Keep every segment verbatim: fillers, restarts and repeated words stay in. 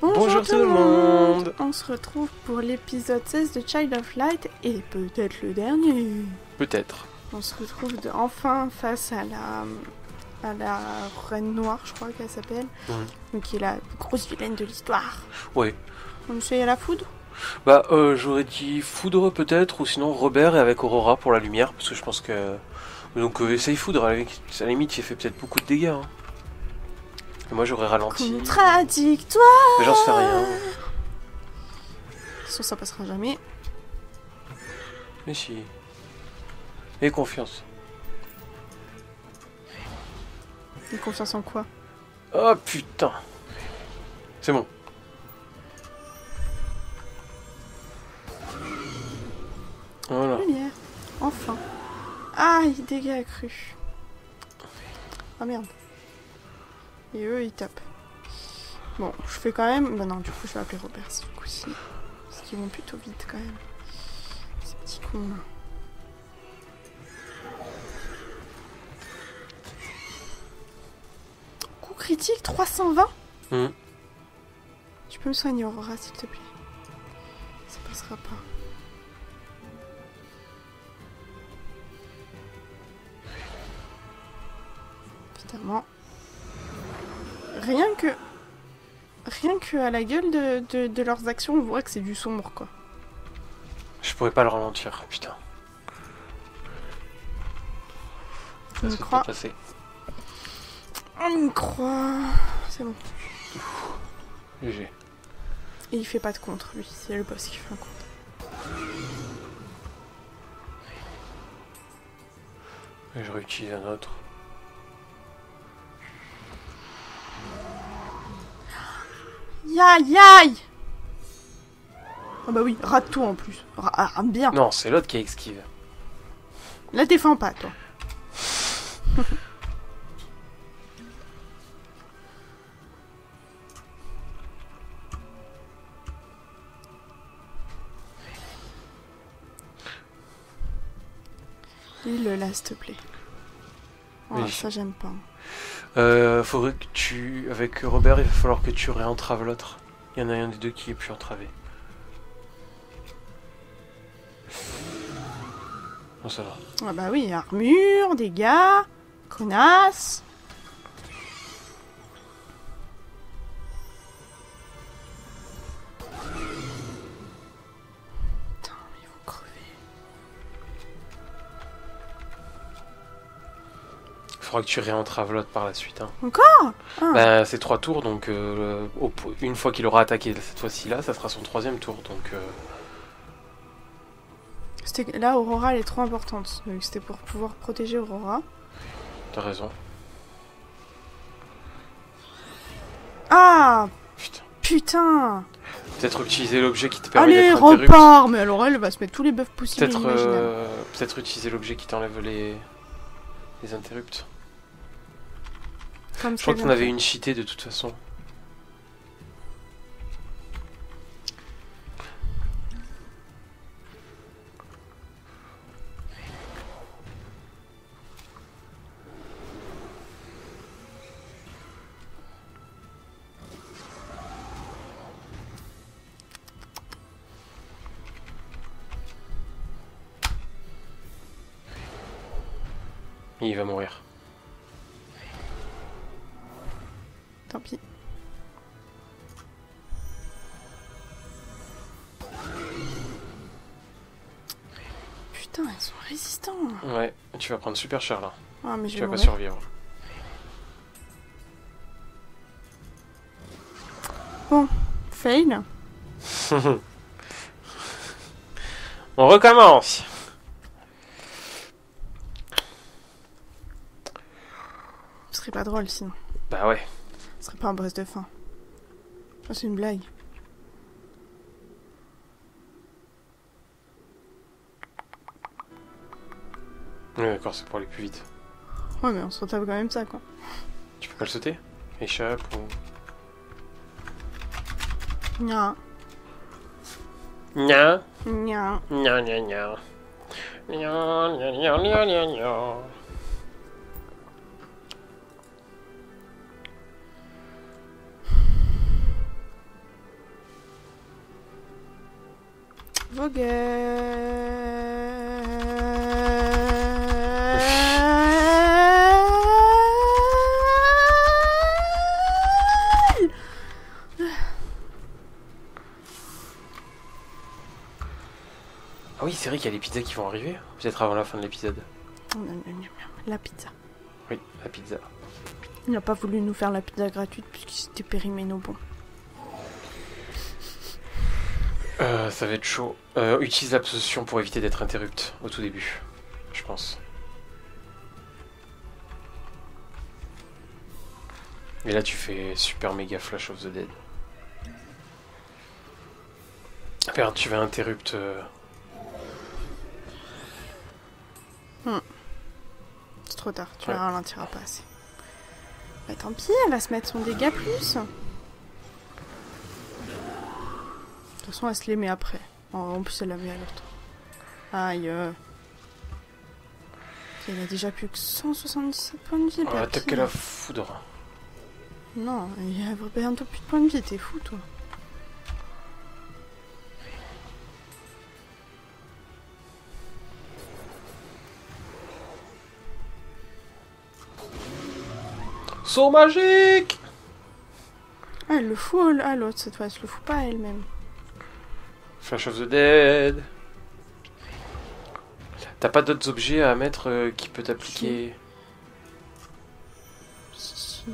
Bonjour, Bonjour tout le monde. monde On se retrouve pour l'épisode seize de Child of Light et peut-être le dernier. Peut-être. On se retrouve de, enfin face à la, à la Reine Noire, je crois qu'elle s'appelle, mmh. donc qui est la grosse vilaine de l'histoire. Oui. On essaye à la foudre. Bah, euh, j'aurais dit foudre peut-être, ou sinon Robert et avec Aurora pour la lumière, parce que je pense que... Donc euh, essaye foudre, à la limite il fait peut-être beaucoup de dégâts. Hein. Et moi j'aurais ralenti. Contradictoire. Mais j'en sais rien. De toute façon ça passera jamais. Mais si. Aie confiance. Aie confiance en quoi? Oh putain. C'est bon. Voilà. Lumière. Enfin. Aïe, dégâts accrus. Ah merde. Et eux, ils tapent. Bon, je fais quand même... Bah non, du coup, je vais appeler Robert, ce coup-ci. Parce qu'ils vont plutôt vite, quand même. Ces petits cons, là. Coup critique, trois cent vingt. Mmh. Tu peux me soigner, Aurora, s'il te plaît. Ça passera pas. Évidemment. Rien que... Rien que à la gueule de, de, de leurs actions, on voit que c'est du sombre, quoi. Je pourrais pas le ralentir, putain. On y croit. On y croit. C'est bon. Léger. Et il fait pas de contre, lui. C'est le boss qui fait un contre. Et je réutilise un autre. Aïe aïe. Ah bah oui, rate tout en plus. Rate bien. Non, c'est l'autre qui esquive. La défends pas, toi. Il le là, s'il te plaît. Oh, oui. Ça j'aime pas. Euh, faudrait que tu... Avec Robert, il va falloir que tu réentraves l'autre. Il y en a un des deux qui est plus entravé. Bon, ça va. Ah bah oui, armure, dégâts, connasse. Putain, ils vont crever. Faudra que tu réentraves l'autre par la suite. Hein. Encore ah. Bah, c'est trois tours, donc euh, au, une fois qu'il aura attaqué cette fois-ci là, ça sera son troisième tour, donc... Euh... Là, Aurora, elle est trop importante, donc c'était pour pouvoir protéger Aurora. T'as raison. Ah putain. Putain. Peut-être utiliser l'objet qui te permet Allez, d'être interrupte. repars. Mais alors elle va se mettre tous les buffs possibles. Peut-être euh, peut-être utiliser l'objet qui t'enlève les... les interrupts. Comme je crois qu'on avait une cheatée de toute façon. Il va mourir. Tant pis. Putain, ils sont résistants. Ouais, tu vas prendre super cher là. Ah, mais je tu vais vas pas mourir. survivre. Bon, fail. On recommence. Ce serait pas drôle sinon. Bah ouais. Ce serait pas un boss de fin. Oh, c'est une blague. Ouais, d'accord, c'est pour aller plus vite. Ouais, mais on se retape quand même ça, quoi. Tu peux pas le sauter? Échappe ou... Nya. Nya. Nya. Nya, nya, nya. Nya, nya, nya, nya, nya, nya. Ah oui, c'est vrai qu'il y a les pizzas qui vont arriver, peut-être avant la fin de l'épisode. La pizza. Oui, la pizza. Il n'a pas voulu nous faire la pizza gratuite puisqu'il s'était périmé nos bons. Euh, ça va être chaud. Euh, utilise l'absorption pour éviter d'être interrupte au tout début, je pense. Et là tu fais super méga flash of the dead. Merde, tu vas interrupt. Euh... Hmm. C'est trop tard, tu ouais. la ralentiras pas assez. Bah tant pis, elle va se mettre son dégât plus. De toute façon, elle se les met après. En plus, elle la met à l'autre. Aïe. Euh... Il a déjà plus que cent soixante-dix-sept points de vie. On va attaquer la foudre. Non, il y a bientôt plus de points de vie, t'es fou toi. Saut magique! Ah, elle le fout à l'autre cette fois, elle se le fout pas à elle-même. Flash of the dead. T'as pas d'autres objets à mettre euh, qui peut t'appliquer? Si, si.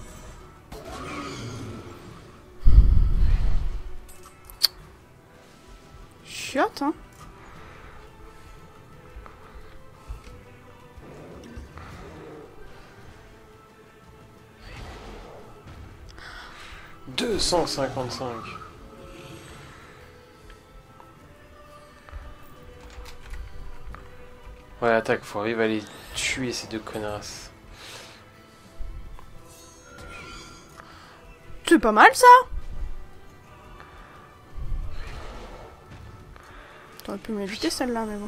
Chiotte, hein? deux cent cinquante-cinq. Ouais, attaque, faut arriver à les tuer ces deux connasses. C'est pas mal ça! T'aurais pu m'éviter celle-là, mais bon.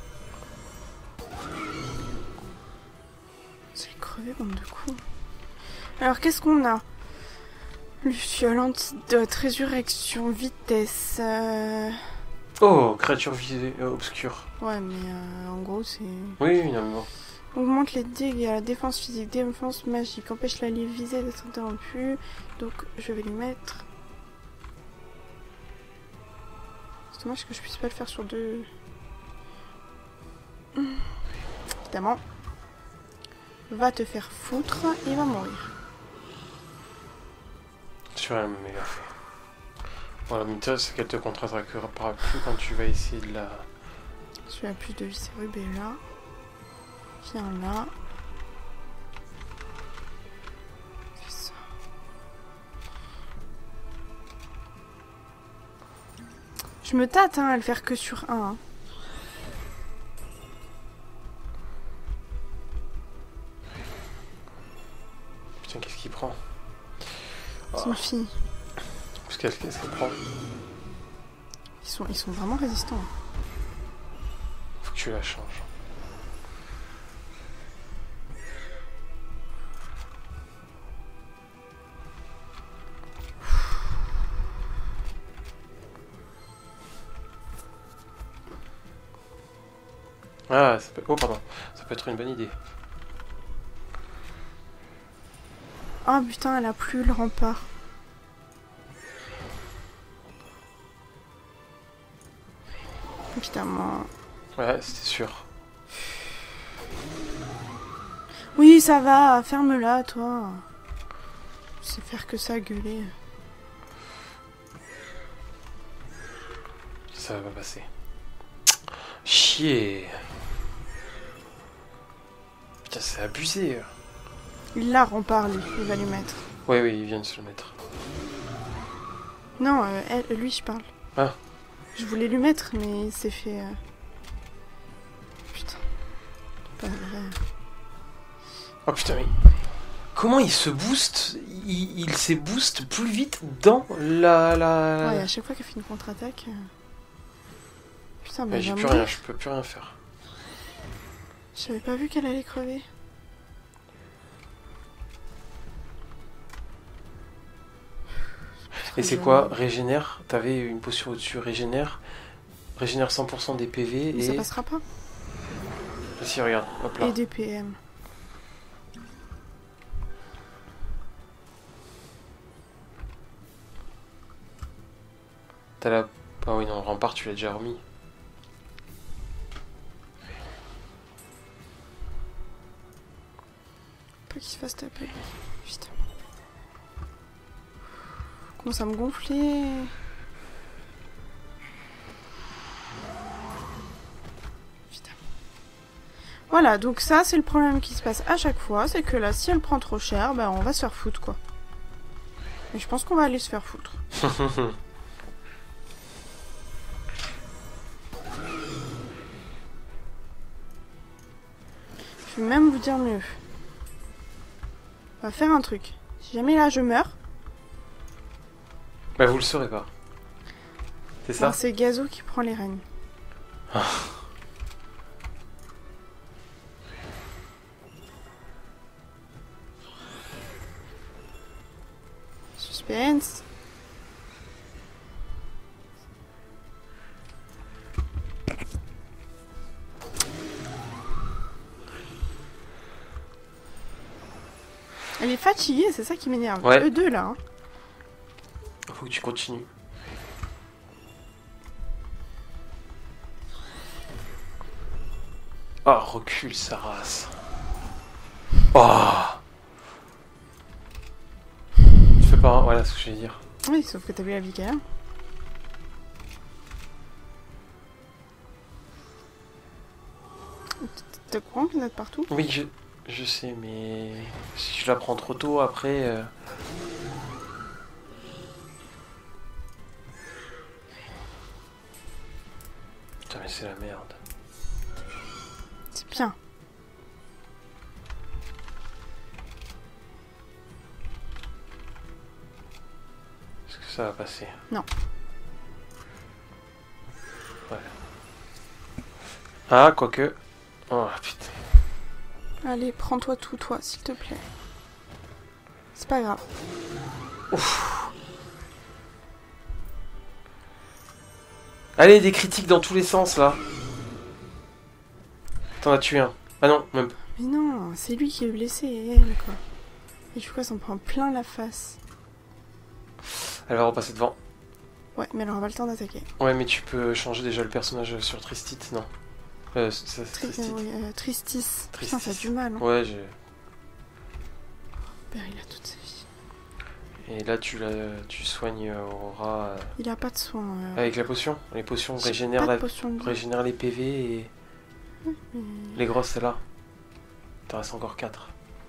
C'est crevé, bande de coups. Alors, qu'est-ce qu'on a? Luciole, antidote, résurrection, vitesse. Euh... Oh, créature visée, euh, obscure. Ouais, mais euh, en gros, c'est. Oui, non, mais bon. Augmente les dégâts, la défense physique, défense magique, empêche la visée d'être interrompue. Donc, je vais lui mettre. C'est dommage que je puisse pas le faire sur deux. Évidemment. Va te faire foutre, il va mourir. Tu vas me méga fait. Bon, la méthode, c'est qu'elle te contre-attaquera plus quand tu vas essayer de la. Celui a plus de vie, c'est Rubella. Viens là. Fais ça. Je me tâte hein, à le faire que sur un. Hein. Putain, qu'est-ce qu'il prend? C'est une fille. Qu'est-ce qu'elle qu'est-ce qu'elle prend? Ils sont, ils sont vraiment résistants. Faut que tu la changes. Ah, ça peut... oh pardon, ça peut être une bonne idée. Oh putain, elle a plus le rempart. Évidemment. Ouais, c'était sûr. Oui, ça va, ferme-la, toi. Je sais faire que ça, gueuler. Ça va pas passer. Chier. Putain, c'est abusé. Il la rempart, lui. Il va lui mettre. Oui, oui, il vient de se le mettre. Non, euh, elle, lui, je parle. Ah. Je voulais lui mettre, mais il s'est fait... Euh... Putain. Pas vrai. Oh putain, mais... Comment il se booste? Il, il s'est boost plus vite dans la... la... Ouais, à chaque fois qu'elle fait une contre-attaque... Euh... Putain, mais... Ouais, j'ai plus rien, je peux plus rien faire. J'avais pas vu qu'elle allait crever. Et c'est quoi? Régénère? T'avais une potion au-dessus, régénère. Régénère cent pour cent des P V Mais et... ça passera pas. Ah, si, regarde, hop là. Et des P M. T'as la... Ah oui, non, le rempart, tu l'as déjà remis. Pas qu'il se fasse taper. Putain. Commence à me gonfler. Putain. Voilà, donc ça, c'est le problème qui se passe à chaque fois. C'est que là, si elle prend trop cher, bah on va se faire foutre, quoi. Et je pense qu'on va aller se faire foutre. Je vais même vous dire mieux. On va faire un truc. Si jamais là je meurs, Bah vous le saurez pas. C'est ça? ben, c'est Gazo qui prend les rênes. Ah. Suspense. Elle est fatiguée, c'est ça qui m'énerve. Ouais. Eux deux là. Hein. Faut que tu continues. Oh, recule sa race. Oh. Tu fais pas... Voilà ce que je vais dire. Oui, sauf que t'as vu la vie qu'elle a. T'es au courant qu'il y en a de partout? Oui, je, je sais, mais... Si je la prends trop tôt, après... Euh... Putain, mais c'est la merde. C'est bien. Est-ce que ça va passer? Non. Ouais. Ah, quoique... Oh, putain. Allez, prends-toi tout, toi, s'il te plaît. C'est pas grave. Ouf. Allez, des critiques dans tous les sens, là. T'en as tué un. Ah non, même pas. Mais non, c'est lui qui est blessé, et elle, quoi. Et du coup, elle s'en prend plein la face. Elle va repasser devant. Ouais, mais elle aura pas le temps d'attaquer. Ouais, mais tu peux changer déjà le personnage sur Tristit, non? Euh, ça, Tri Tristit. euh, oui, euh, Tristis. Tristis. Putain, ça a du mal. Hein. Ouais, j'ai... Père, il a toute sa vie. Et là, tu, la... tu soignes Aurora euh, Il a pas de soins. Euh... avec la potion. Les potions J'ai régénèrent, pas de la... potion de vie. régénèrent les P V et... Mais... Les grosses, c'est là. T'en reste encore quatre.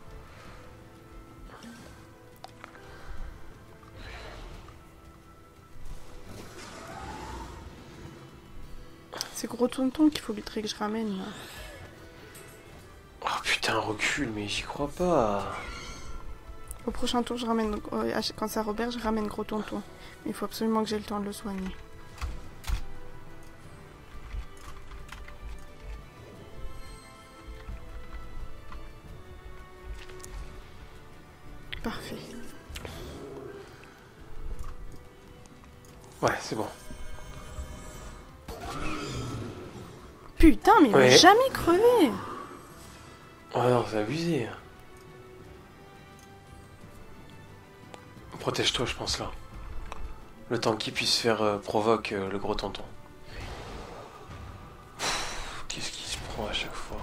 C'est gros tonton qu'il faut que je ramène. Là. Oh putain, recule, mais j'y crois pas. Au prochain tour, je ramène. Euh, quand c'est à Robert, je ramène gros tonton. Mais il faut absolument que j'ai le temps de le soigner. Parfait. Ouais, c'est bon. Putain, mais il Ouais. va jamais crever. Oh non, c'est abusé. Protège-toi, je pense, là. Le temps qu'il puisse faire euh, provoque euh, le gros tonton. Qu'est-ce qu'il se prend à chaque fois?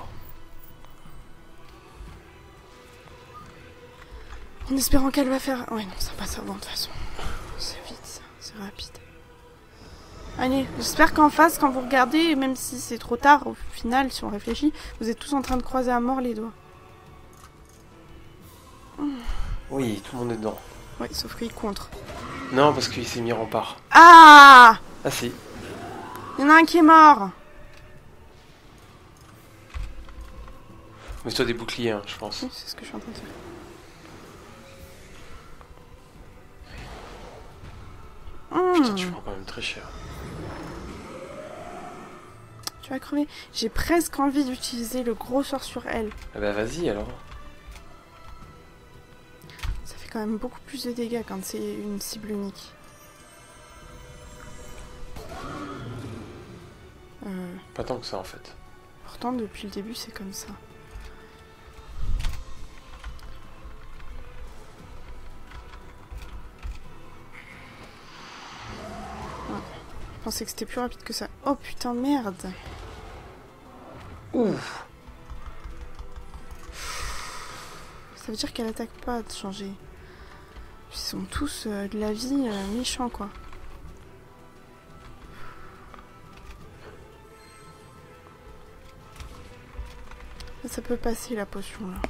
En espérant qu'elle va faire... Ouais, non, ça passe avant, de toute façon. C'est vite, ça. C'est rapide. Allez, j'espère qu'en face, quand vous regardez, même si c'est trop tard, au final, si on réfléchit, vous êtes tous en train de croiser à mort les doigts. Oui, tout le monde est dedans. Ouais, sauf qu'il contre. Non, parce qu'il s'est mis rempart. Ah! Ah si. Il y en a un qui est mort. Mets-toi des boucliers, hein, je pense. Oui, c'est ce que je suis en train de faire. Putain, Mmh. tu prends quand même très cher. Tu vas crever. J'ai presque envie d'utiliser le gros sort sur elle. Ah bah vas-y alors. Ça fait quand même beaucoup plus de dégâts quand c'est une cible unique. Pas tant que ça en fait. Pourtant, depuis le début, c'est comme ça. Ouais. Je pensais que c'était plus rapide que ça. Oh putain, merde. Ouf. Ça veut dire qu'elle attaque pas de changer. Ils sont tous euh, de la vie euh, méchants, quoi. Ça peut passer la potion là.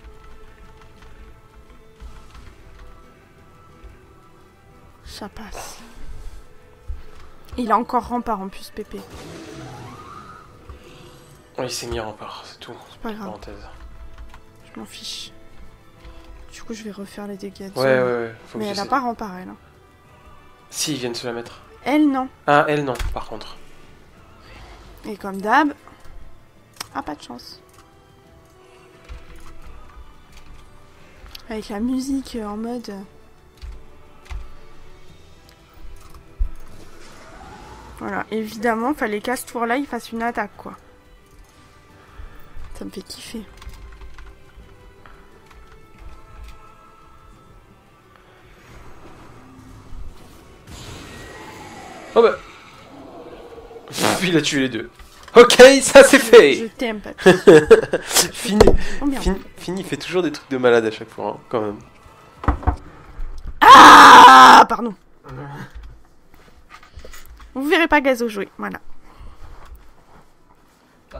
Ça passe. Il a encore rempart en plus, Pépé. Oh, il s'est mis en rempart, c'est tout. C'est pas grave. Parenthèse. Je m'en fiche. Du coup, je vais refaire les dégâts de Ouais, ouais, ouais. Faut Mais que elle a j'essaie. pas rempart, elle. Hein. Si, ils viennent se la mettre. Elle, non. Ah, elle, non, par contre. Et comme d'hab... Ah, pas de chance. Avec la musique en mode... Voilà, évidemment, fallait qu'à ce tour-là, il fasse une attaque, quoi. Ça me fait kiffer. Oh bah. Il a tué les deux. Ok, ça c'est Je fait. t'aime, pas. Fini. Oh merde. Fini, Fini fait toujours des trucs de malade à chaque fois, hein, quand même. Ah, pardon. Vous verrez pas Gazo jouer, voilà. Je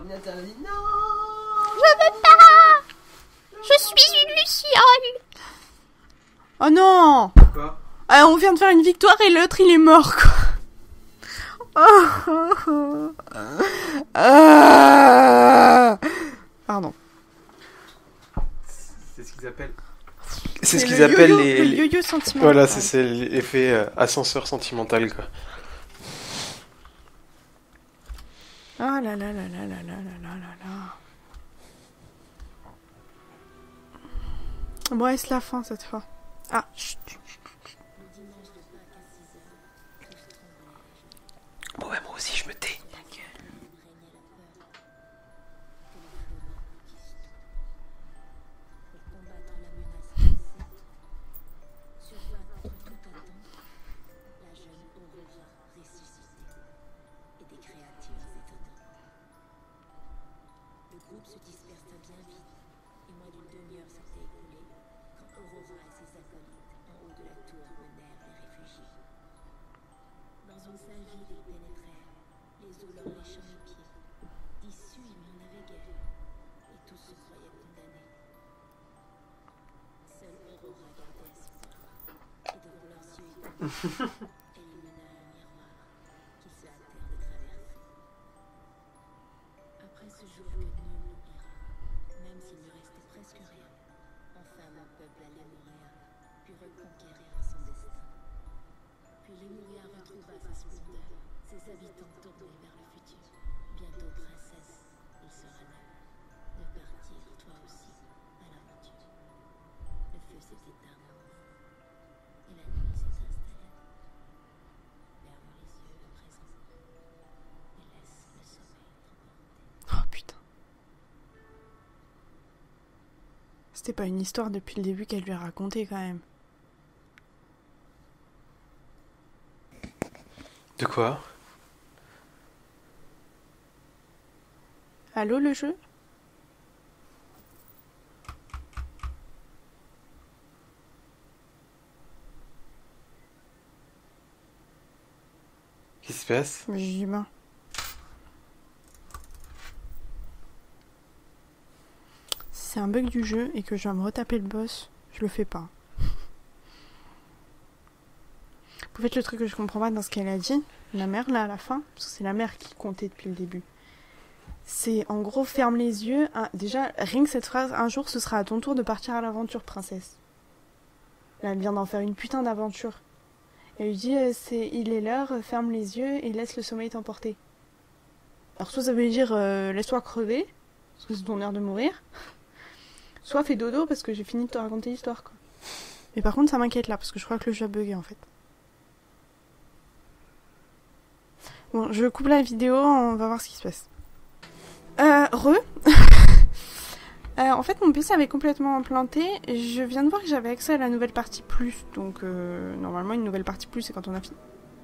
veux pas. Je suis une luciole. Oh non. Quoi? Ah, on vient de faire une victoire et l'autre il est mort, quoi. Oh, oh, oh. Ah. Pardon. C'est ce qu'ils appellent. C'est ce le qu'ils appellent yo-yo- les. Le les- yo-yo sentimental. Voilà, c'est c'est l'effet euh, ascenseur sentimental, quoi. Ah là là là là là là là là là là. Bon, est-ce la fin cette fois? Ah, chut. Bon, ouais, moi aussi, je me tais. Le groupe se dispersa bien vite, et moins d'une demi-heure s'était écoulée quand Aurora et ses acolytes en haut de la tour menèrent les réfugiés. Dans une salle vide, ils pénétrèrent, les os leur léchant les pieds. D'issue, il n'y en avait guère, et tous se croyaient condamnés. Seule Aurora gardait espoir, et devant leurs yeux écumants, elle illumina un miroir qu'ils se hâtèrent de traverser. Après ce jour que nul n'oubliera, même s'il ne restait presque rien, enfin mon peuple à Lemuria put reconquérir son destin. Puis Lemuria retrouva sa splendeur, ses habitants tournés vers le futur. Bientôt princesse, il sera l'heure de partir toi aussi à l'aventure. Le feu s'est éteint et la nuit s'est installée. Ferme les yeux à présent et laisse le sommeil t'emporter. Oh putain. C'était pas une histoire depuis le début qu'elle lui a raconté quand même. De quoi? Allô le jeu? Qu'est-ce qui se passe? Mais j'ai humain. Si c'est un bug du jeu et que je dois me retaper le boss, je le fais pas. En fait, le truc que je comprends pas dans ce qu'elle a dit, la mère là à la fin, parce que c'est la mère qui comptait depuis le début. C'est en gros ferme les yeux. Hein, déjà, rien que cette phrase, un jour ce sera à ton tour de partir à l'aventure, princesse. Là, elle vient d'en faire une putain d'aventure. Elle lui dit, euh, c'est, il est l'heure, ferme les yeux et laisse le sommeil t'emporter. Alors soit ça veut dire, euh, laisse-toi crever, parce que c'est ton heure de mourir. Soit fais dodo parce que j'ai fini de te raconter l'histoire, quoi. Mais par contre, ça m'inquiète là, parce que je crois que le jeu a bugué en fait. Bon, je coupe la vidéo, on va voir ce qui se passe. Euh, re. euh, en fait, mon P C avait complètement planté. Je viens de voir que j'avais accès à la nouvelle partie plus. Donc, euh, normalement, une nouvelle partie plus, c'est quand on a fini.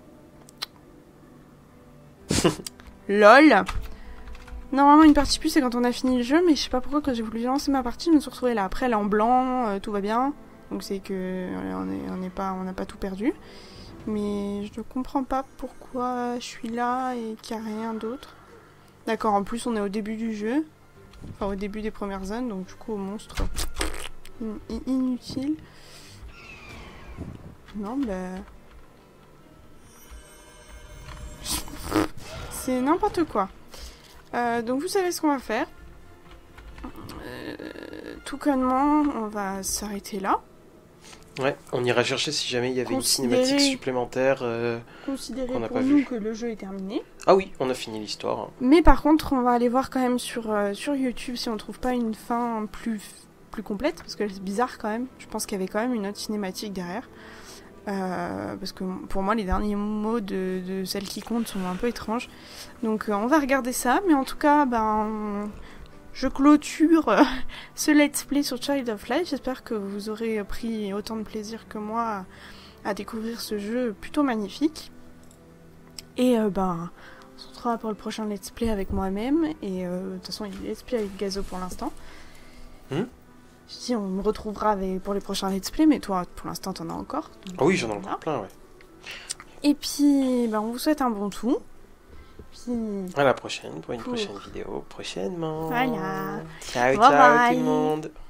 LOL. Normalement, une partie plus, c'est quand on a fini le jeu. Mais je sais pas pourquoi, quand j'ai voulu lancer ma partie, je me suis retrouvée là. Après, elle est en blanc, euh, tout va bien. Donc, c'est que on est, on est pas, on n'a pas tout perdu. Mais je ne comprends pas pourquoi je suis là et qu'il n'y a rien d'autre. D'accord, en plus on est au début du jeu. Enfin au début des premières zones, donc du coup au monstre in- inutile. Non bah... C'est n'importe quoi. Euh, donc vous savez ce qu'on va faire. Euh, tout connement, on va s'arrêter là. Ouais, on ira chercher si jamais il y avait Considérer... une cinématique supplémentaire euh, Considérer qu'on n'a pour pas nous vue. que le jeu est terminé. Ah oui, on a fini l'histoire. Mais par contre, on va aller voir quand même sur, euh, sur YouTube si on trouve pas une fin plus, plus complète, parce que c'est bizarre quand même. Je pense qu'il y avait quand même une autre cinématique derrière. Euh, parce que pour moi, les derniers mots de, de celle qui compte sont un peu étranges. Donc euh, on va regarder ça, mais en tout cas, ben, on- je clôture euh, ce let's play sur Child of Light. J'espère que vous aurez pris autant de plaisir que moi à, à découvrir ce jeu plutôt magnifique. Et euh, ben... on se retrouvera pour le prochain let's play avec moi-même. Et euh, de toute façon, il y a let's play avec Gazo pour l'instant. Hmm Je dis, on me retrouvera avec, pour les prochains let's play, mais toi, pour l'instant, t'en as encore. Donc, Ah oui, j'en ai voilà. encore plein, ouais. Et puis, ben, on vous souhaite un bon tout. Puis, À la prochaine pour une Pour- prochaine vidéo prochainement. Voilà. Ciao, Bye ciao bye. tout le monde.